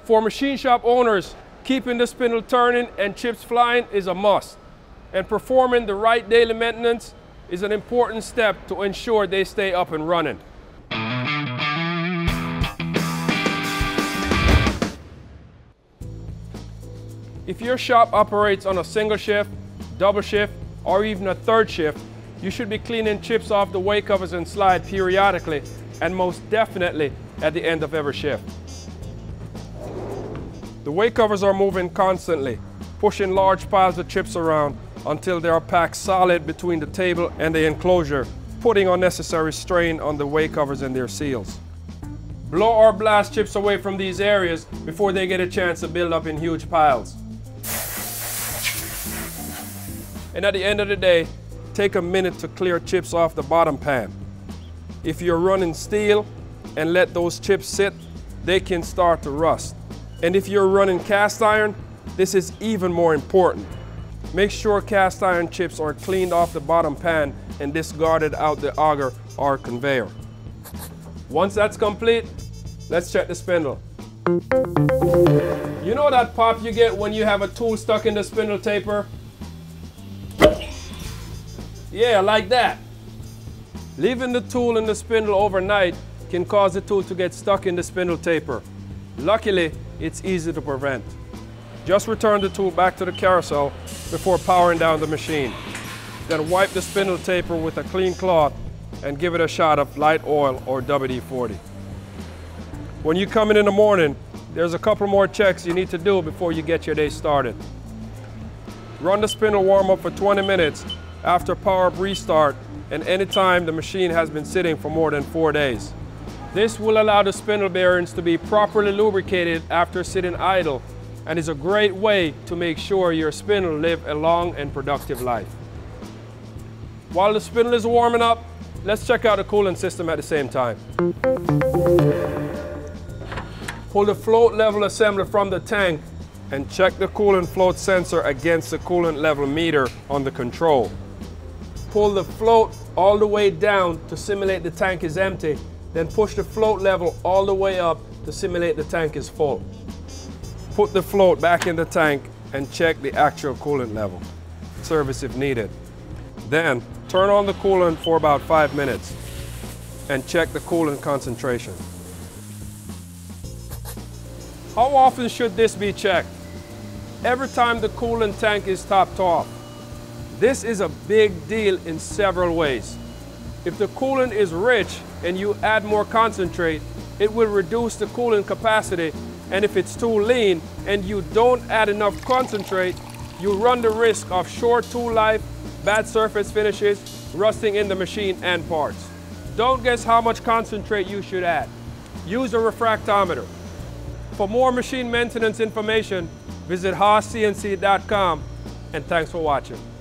For machine shop owners, keeping the spindle turning and chips flying is a must. And performing the right daily maintenance is an important step to ensure they stay up and running. If your shop operates on a single shift, double shift, or even a third shift, you should be cleaning chips off the weight covers and slide periodically, and most definitely at the end of every shift. The weight covers are moving constantly, pushing large piles of chips around until they are packed solid between the table and the enclosure, putting unnecessary strain on the weight covers and their seals. Blow or blast chips away from these areas before they get a chance to build up in huge piles. And at the end of the day, take a minute to clear chips off the bottom pan. If you're running steel and let those chips sit, they can start to rust. And if you're running cast iron, this is even more important. Make sure cast iron chips are cleaned off the bottom pan and discarded out the auger or conveyor. Once that's complete, let's check the spindle. You know that pop you get when you have a tool stuck in the spindle taper? Yeah, like that. Leaving the tool in the spindle overnight can cause the tool to get stuck in the spindle taper. Luckily, it's easy to prevent. Just return the tool back to the carousel before powering down the machine. Then wipe the spindle taper with a clean cloth and give it a shot of light oil or WD-40. When you come in the morning, there's a couple more checks you need to do before you get your day started. Run the spindle warm up for 20 minutes after power up restart and anytime the machine has been sitting for more than 4 days. This will allow the spindle bearings to be properly lubricated after sitting idle and is a great way to make sure your spindle live a long and productive life. While the spindle is warming up, let's check out the coolant system at the same time. Pull the float level assembly from the tank and check the coolant float sensor against the coolant level meter on the control. Pull the float all the way down to simulate the tank is empty, then push the float level all the way up to simulate the tank is full. Put the float back in the tank and check the actual coolant level. Service if needed. Then turn on the coolant for about 5 minutes and check the coolant concentration. How often should this be checked? Every time the coolant tank is topped off. This is a big deal in several ways. If the coolant is rich and you add more concentrate, it will reduce the coolant capacity, and if it's too lean and you don't add enough concentrate, you run the risk of short tool life, bad surface finishes, rusting in the machine and parts. Don't guess how much concentrate you should add. Use a refractometer. For more machine maintenance information, visit haascnc.com, and thanks for watching.